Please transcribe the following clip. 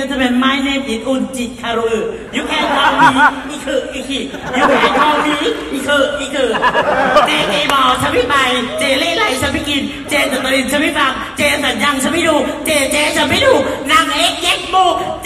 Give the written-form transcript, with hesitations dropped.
gentlemen, my name is Unjit Karu. You can call me Iki. You can call me Iki. เจบอกฉันไม่ไปเจเล่ไรฉันไม่กินเจตตรินฉันไม่ฟังเจสัญญังฉันไม่ดูเจฉันไม่ดูนางเอ็กซ์โมเจ